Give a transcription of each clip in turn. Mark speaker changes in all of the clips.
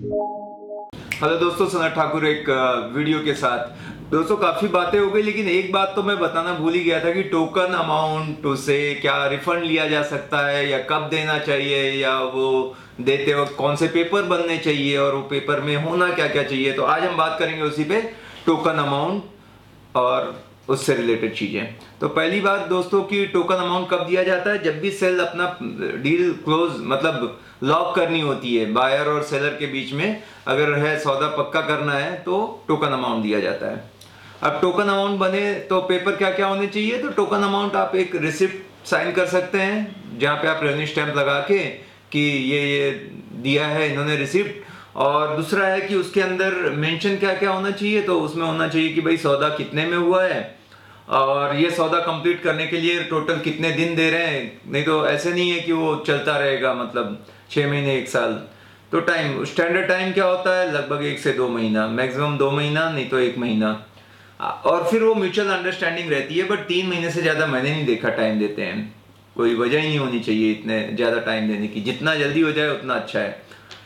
Speaker 1: Hello दोस्तों, सनत ठाकुर एक video के साथ। दोस्तों काफी बातें हो गई, लेकिन एक बात तो मैं बताना भूल ही गया था कि टोकन अमाउंट से क्या रिफंड लिया जा सकता है या कब देना चाहिए, या वो देते वक्त कौन से पेपर बनने चाहिए और वो पेपर में होना क्या क्या चाहिए। तो आज हम बात करेंगे उसी पे, टोकन अमाउंट और उससे रिलेटेड चीजें। तो पहली बात दोस्तों की टोकन अमाउंट कब दिया जाता है? जब भी सेल अपना डील क्लोज मतलब लॉक करनी होती है, बायर और सेलर के बीच में अगर है सौदा पक्का करना है तो टोकन अमाउंट दिया जाता है। अब टोकन अमाउंट बने तो पेपर क्या क्या होने चाहिए? तो टोकन अमाउंट आप एक रिसिप्ट साइन कर सकते हैं जहां पे आप रेवेन्यू स्टैंप लगा के कि ये दिया है इन्होंने रिसिप्ट। और दूसरा है कि उसके अंदर मेंशन क्या क्या होना चाहिए, तो उसमें होना चाहिए कि भाई सौदा कितने में हुआ है और ये सौदा कंप्लीट करने के लिए टोटल कितने दिन दे रहे हैं। नहीं तो ऐसे नहीं है कि वो चलता रहेगा मतलब 6 महीने 1 साल। तो टाइम स्टैंडर्ड टाइम क्या होता है? लगभग 1 से 2 महीना, मैक्सिमम 2 महीना, नहीं तो 1 महीना। और फिर वो म्यूचुअल अंडरस्टैंडिंग रहती है, बट 3 महीने से ज्यादा मैंने नहीं देखा टाइम देते हैं। कोई वजह ही नहीं होनी चाहिए इतने ज्यादा टाइम देने की, जितना जल्दी हो जाए उतना अच्छा है।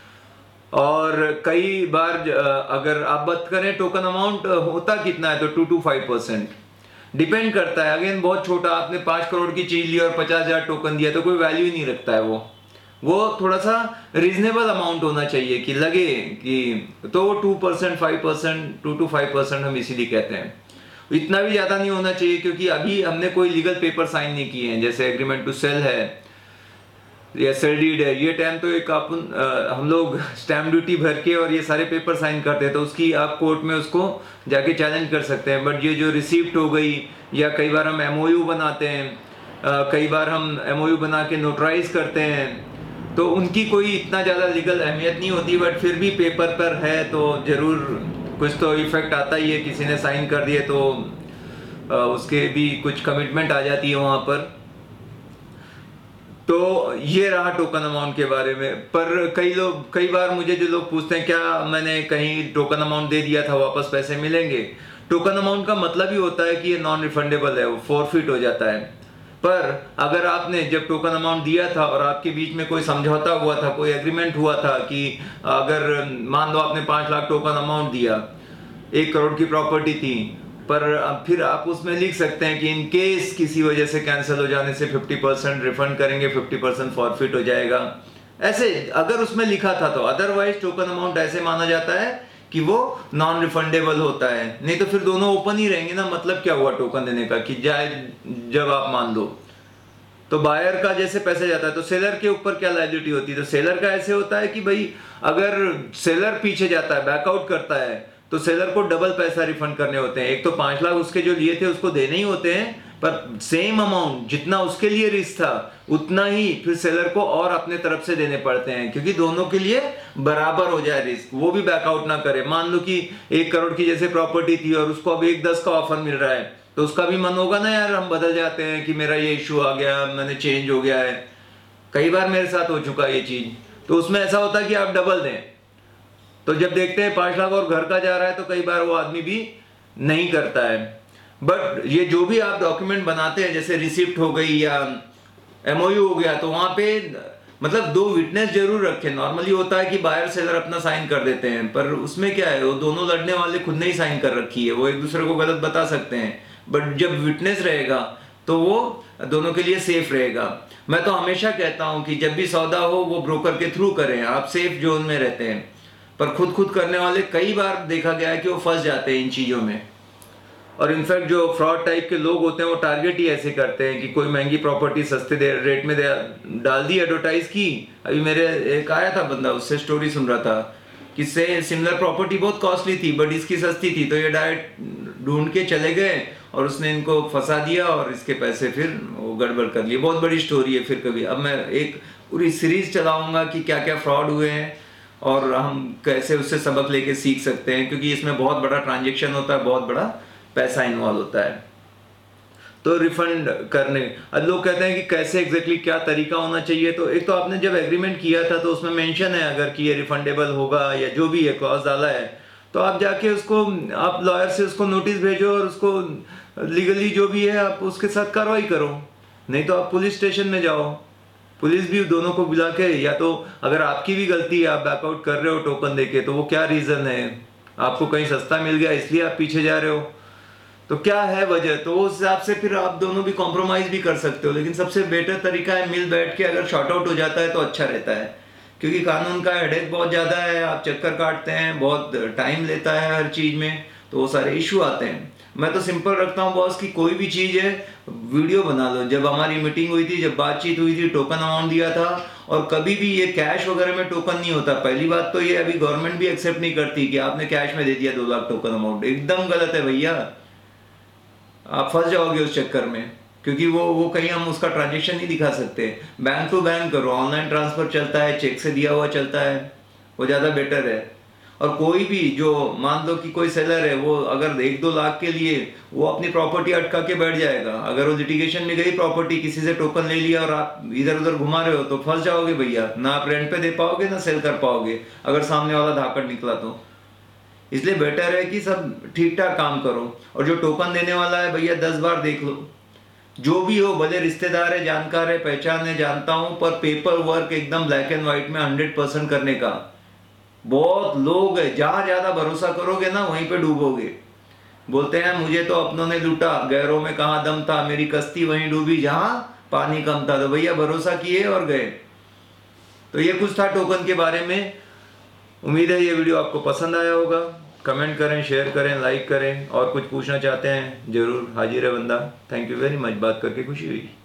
Speaker 1: और कई बार अगर आप बात करें टोकन अमाउंट होता कितना है, तो 2 to 5% डिपेंड करता है। अगेन बहुत छोटा, आपने 5 करोड़ की चीज ली और 50,000 टोकन दिया तो कोई वैल्यू ही नहीं रखता है। वो थोड़ा सा रीजनेबल अमाउंट होना चाहिए कि लगे कि, तो 2% 5%, 2 to 5% हम इसीलिए कहते हैं। इतना भी ज्यादा नहीं होना चाहिए क्योंकि अभी हमने कोई लीगल पेपर साइन नहीं किए हैं, जैसे एग्रीमेंट टू सेल है या सेल डीड है। ये टाइम तो एक हम लोग स्टैम्प ड्यूटी भर के और ये सारे पेपर साइन करते हैं, तो उसकी आप कोर्ट में उसको जाके चैलेंज कर सकते हैं। बट ये जो रिसिप्ट हो गई, या कई बार हम एमओयू बनाते हैं, कई बार हम एमओयू बना के नोटराइज करते हैं, तो उनकी कोई इतना ज़्यादा लीगल अहमियत नहीं होती। बट फिर भी पेपर पर है तो ज़रूर कुछ तो इफेक्ट आता ही है। किसी ने साइन कर दिए तो उसके भी कुछ कमिटमेंट आ जाती है वहाँ पर। तो ये रहा टोकन अमाउंट के बारे में। पर कई बार मुझे जो लोग पूछते हैं क्या मैंने कहीं टोकन अमाउंट दे दिया था, वापस पैसे मिलेंगे? टोकन अमाउंट का मतलब ही होता है कि ये नॉन रिफंडेबल है, वो फॉरफिट हो जाता है। पर अगर आपने जब टोकन अमाउंट दिया था और आपके बीच में कोई समझौता हुआ था, कोई एग्रीमेंट हुआ था कि अगर मान लो आपने 5 लाख टोकन अमाउंट दिया, 1 करोड़ की प्रॉपर्टी थी, पर फिर आप उसमें लिख सकते हैं कि इन केस किसी वजह से कैंसिल हो जाने से 50% रिफंड करेंगे, 50% फॉरफिट हो जाएगा। ऐसे अगर उसमें लिखा था तो अदरवाइज टोकन अमाउंट ऐसे माना जाता है कि वो नॉन रिफंडेबल होता है। नहीं तो फिर दोनों ओपन ही रहेंगे ना, मतलब क्या हुआ टोकन देने का कि जाए जब आप मान लो। तो बायर का जैसे पैसे जाता है तो सेलर के ऊपर क्या लायबिलिटी होती है? तो सेलर का ऐसे होता है कि भाई अगर सेलर पीछे जाता है, बैकआउट करता है, तो सेलर को डबल पैसा रिफंड करने होते हैं। एक तो 5 लाख उसके जो लिए थे उसको देने ही होते हैं, पर सेम अमाउंट जितना उसके लिए रिस्क था उतना ही फिर सेलर को और अपने तरफ से देने पड़ते हैं, क्योंकि दोनों के लिए बराबर हो जाए रिस्क, वो भी बैकआउट ना करे। मान लो कि 1 करोड़ की जैसे प्रॉपर्टी थी और उसको अब 1.10 का ऑफर मिल रहा है, तो उसका भी मन होगा ना, यार हम बदल जाते हैं कि मेरा ये इशू आ गया, मैंने चेंज हो गया है। कई बार मेरे साथ हो चुका है ये चीज। तो उसमें ऐसा होता है कि आप डबल दें, तो जब देखते हैं 5 लाख और घर का जा रहा है तो कई बार वो आदमी भी नहीं करता है। बट ये जो भी आप डॉक्यूमेंट बनाते हैं, जैसे रिसिप्ट हो गई या एमओयू हो गया, तो वहां पे मतलब 2 विटनेस जरूर रखें। नॉर्मली होता है कि बायर सेलर अपना साइन कर देते हैं, पर उसमें क्या है, वो दोनों लड़ने वाले खुद ने ही साइन कर रखी है, वो एक दूसरे को गलत बता सकते हैं। बट जब विटनेस रहेगा तो वो दोनों के लिए सेफ रहेगा। मैं तो हमेशा कहता हूं कि जब भी सौदा हो वो ब्रोकर के थ्रू करें, आप सेफ जोन में रहते हैं। पर खुद करने वाले कई बार देखा गया है कि वो फंस जाते हैं इन चीजों में। और इनफैक्ट जो फ्रॉड टाइप के लोग होते हैं वो टारगेट ही ऐसे करते हैं कि कोई महंगी प्रॉपर्टी सस्ते रेट में डाल दी, एडवर्टाइज की। अभी मेरे एक आया था बंदा, उससे स्टोरी सुन रहा था कि से सिमिलर प्रॉपर्टी बहुत कॉस्टली थी बट इसकी सस्ती थी, तो ये डायरेक्ट ढूंढ के चले गए और उसने इनको फंसा दिया और इसके पैसे फिर वो गड़बड़ कर लिए। बहुत बड़ी स्टोरी है। फिर कभी अब मैं एक पूरी सीरीज चलाऊंगा कि क्या क्या फ्रॉड हुए हैं और हम कैसे उससे सबक लेके सीख सकते हैं, क्योंकि इसमें बहुत बड़ा ट्रांजैक्शन होता है, बहुत बड़ा पैसा इन्वॉल्व होता है। तो रिफंड करने, अब लोग कहते हैं कि कैसे एग्जैक्टली क्या तरीका होना चाहिए। तो एक तो आपने जब एग्रीमेंट किया था तो उसमें मेंशन है अगर कि ये रिफंडेबल होगा या जो भी है क्लॉज डाला है, तो आप जाके उसको, आप लॉयर से उसको नोटिस भेजो और उसको लीगली जो भी है आप उसके साथ कार्रवाई करो। नहीं तो आप पुलिस स्टेशन में जाओ, पुलिस भी दोनों को बुला के, या तो अगर आपकी भी गलती है, आप बैकआउट कर रहे हो टोकन देके, तो वो क्या रीजन है, आपको कहीं सस्ता मिल गया इसलिए आप पीछे जा रहे हो, तो क्या है वजह, तो उस हिसाब से फिर आप दोनों भी कॉम्प्रोमाइज भी कर सकते हो। लेकिन सबसे बेटर तरीका है मिल बैठ के, अगर शॉर्ट आउट हो जाता है तो अच्छा रहता है, क्योंकि कानून का हेडेक बहुत ज़्यादा है, आप चक्कर काटते हैं, बहुत टाइम लेता है हर चीज़ में, तो वो सारे इशू आते हैं। मैं तो सिंपल रखता हूँ बॉस, की कोई भी चीज़ है वीडियो बना लो। जब हमारी मीटिंग हुई थी, जब बातचीत हुई थी, टोकन अमाउंट दिया था, और कभी भी ये कैश वगैरह में टोकन नहीं होता। पहली बात तो ये अभी गवर्नमेंट भी एक्सेप्ट नहीं करती कि आपने कैश में दे दिया 2 लाख टोकन अमाउंट, एकदम गलत है भैया, आप फंस जाओगे उस चक्कर में, क्योंकि वो कहीं हम उसका ट्रांजेक्शन नहीं दिखा सकते। बैंक टू बैंक करो, ऑनलाइन ट्रांसफर चलता है, चेक से दिया हुआ चलता है, वो ज़्यादा बेटर है। और कोई भी जो मान लो कि कोई सेलर है, वो अगर 1-2 लाख के लिए वो अपनी प्रॉपर्टी अटका के बैठ जाएगा, अगर वो लिटिगेशन में गई प्रॉपर्टी, किसी से टोकन ले लिया और आप इधर उधर घुमा रहे हो, तो फंस जाओगे भैया, ना आप रेंट पे दे पाओगे ना सेल कर पाओगे, अगर सामने वाला धाकड़ निकला तो। इसलिए बेटर है कि सब ठीक ठाक काम करो। और जो टोकन देने वाला है भैया 10 बार देख लो, जो भी हो, भले रिश्तेदार है, जानकार है, पहचान है, जानता हूं, पर पेपर वर्क एकदम ब्लैक एंड व्हाइट में 100% करने का। बहुत लोग है, जहां ज्यादा भरोसा करोगे ना वहीं पे डूबोगे। बोलते हैं मुझे तो अपनों ने लूटा, गैरों में कहाँ दम था, मेरी कश्ती वहीं डूबी जहां पानी कम था। तो भैया भरोसा किए और गए। तो ये कुछ था टोकन के बारे में। उम्मीद है ये वीडियो आपको पसंद आया होगा। कमेंट करें, शेयर करें, लाइक करें, और कुछ पूछना चाहते हैं जरूर हाजिर है बंदा। थैंक यू वेरी मच, बात करके खुशी हुई।